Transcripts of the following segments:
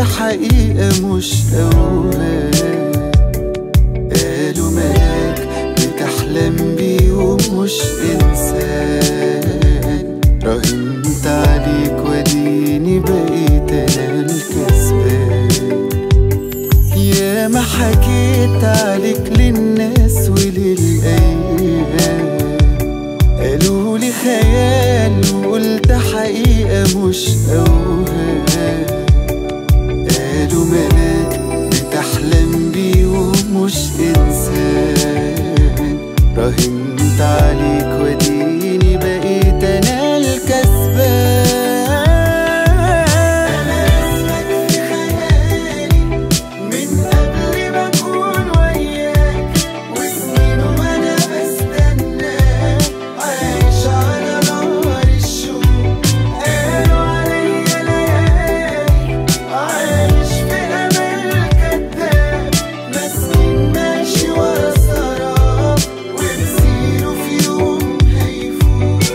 حقيقة مش أوهام. قالوا ملاك بتحلم بيه ومش إنسان. راهنت عليك وديني بقيت أنا الكسبان. ياما حكيت عليك للناس وللأيام، قالولي خيال وقلت حقيقة مش أوهام. قالوا ملاك بتحلم بيه ومش إنسان. راهنت عليك وديني بقيت أنا الكسبان. أنا اسمك في خيالي من قبل ما أكون وياك، وسنين وأنا بستناك عايش على نار الشوق. قالوا عليا ليالي عايش في أمل كداب، مسكين ماشي ورا سراب ومسيره في يوم هيفوق.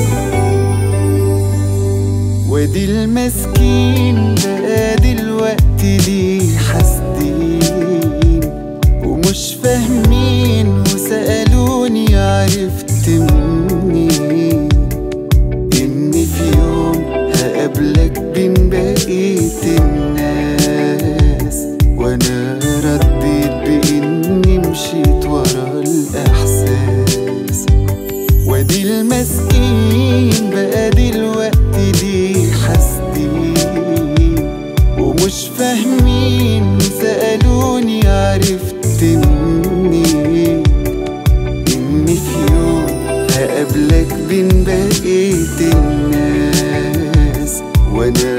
وادي المسكين بقى دلوقتي ليه حاسدين ومش فاهمين، وسألوني عرفت منين إني في يوم هقابلك بين بقية الناس. وأنا رديت بإني مشيت ورا الإحساس. وادي المسكين بقى دلوقتي ليه حاسدين ومش فاهمين، سألوني عرفت منين إني في يوم هقابلك بين بقية الناس. وأنا